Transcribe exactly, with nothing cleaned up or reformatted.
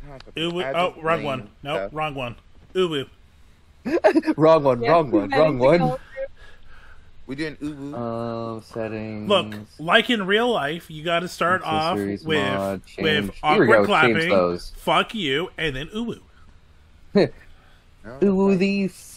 Uwu. Oh, wrong one. No, nope, wrong one. Uwu. wrong one, yeah, wrong one, wrong one. We're doing uwu. Uh, settings. Look, like in real life, you got to start off with mod, with awkward clapping, fuck you, and then uwu. Uwu these.